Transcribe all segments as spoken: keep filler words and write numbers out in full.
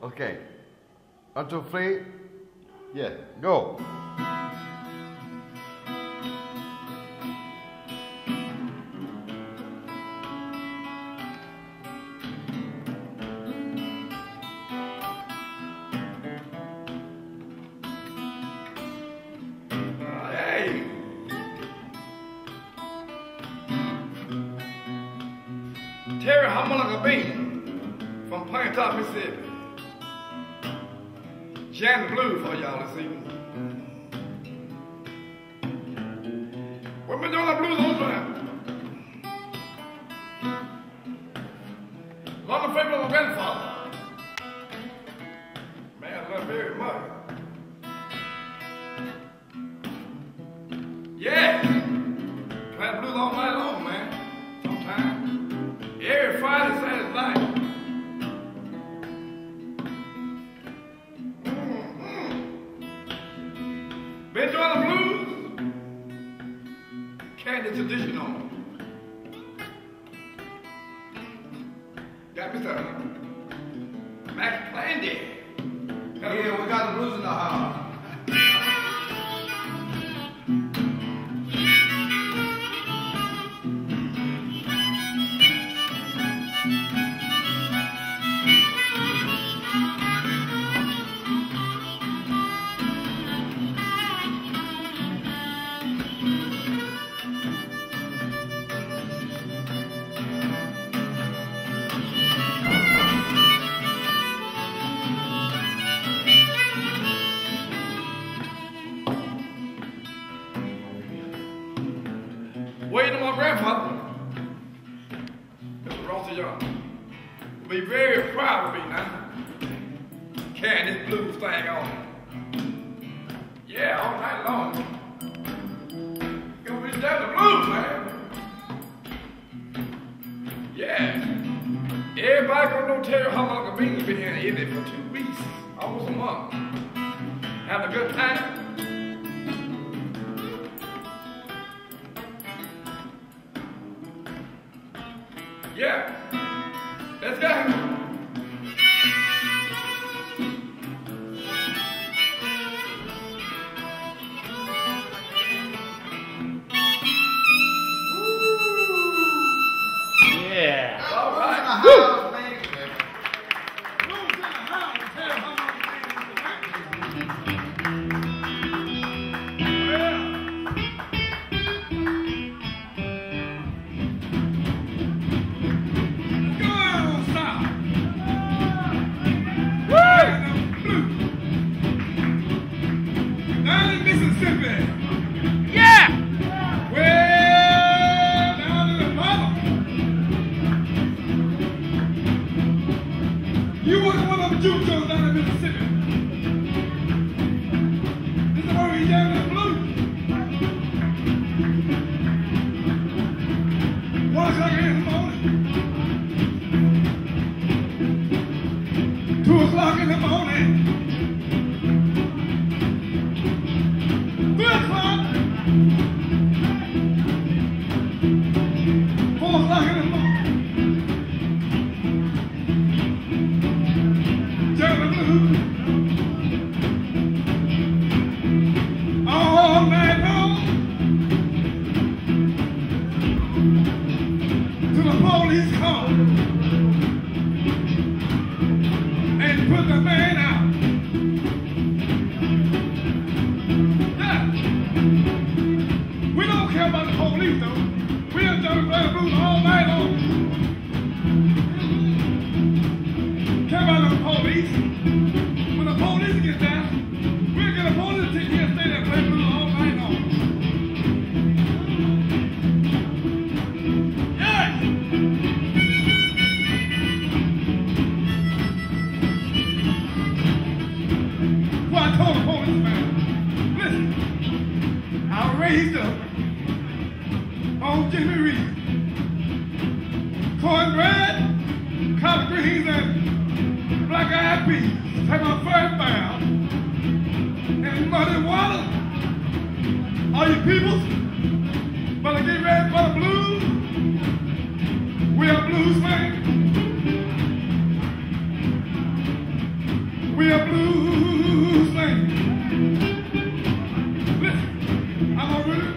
Okay. One, two, three. Yeah, go. T.Harmonica Bean from Prandi, Mississippi. Jam the blues for y'all this evening. We've been doing the blues all the time. One of the favorite of my grandfather. Man, I love very much. Yeah. Play the blues all night long, man. Sometimes. Every Friday, Saturday night. Mm-hmm. Been doing the blues? Carry the tradition on. Got Mister Max Prandi. Yeah, we got the blues in the house. Waiting on my grandfather, Mister Rossi Young, will be very proud of me now, carrying this blues thing on. Yeah, all night long. Gonna be down the blues, man. Yeah. Everybody gonna know T.Harmonica Bean has been here in Italy for two weeks, almost a month. Having a good time. Yeah, let's go. Yeah. All right. House, man. Juju down in Mississippi. This is where we jam the blues. One o'clock in the morning. Two o'clock in the morning. Three o'clock. Four o'clock in the morning. All night long till the police come and put the man out. Yeah. We don't care about the police though. We just done play the blues all night long. Care about the police. When the police get down, we'll get a police to take here and stay there and play blues all night long. Yeah! Well, I told the policeman, listen, I was raised up on Jimmy Reed. Cornbread, collard greens, and black-eyed peas. Take my first bath in muddy water. All you peoples, better get ready for the blues. We are bluesmen. We are bluesman. Listen, I'm a really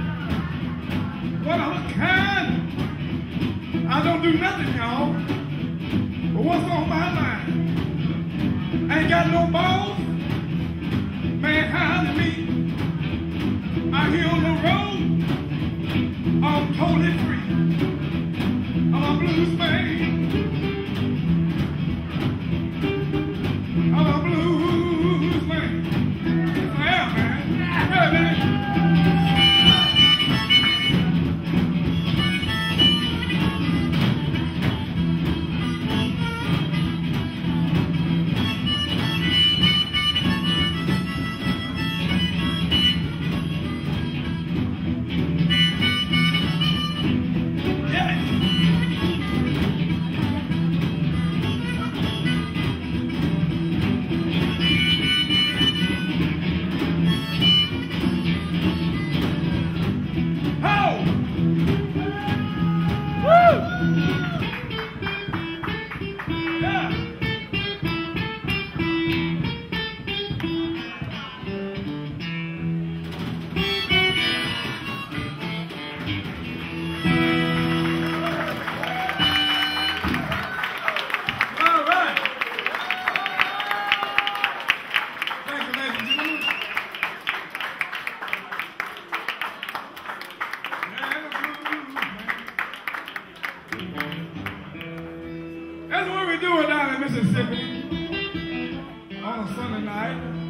one of a kind. I don't do nothing, y'all. But what's on my mind? I ain't got no balls. Man, how to me? I here on the road. I'm totally free. I'm a bluesman. I'm a bluesman. Yes, I am, man. Yeah, man. That's what we do down in Mississippi on a Sunday night.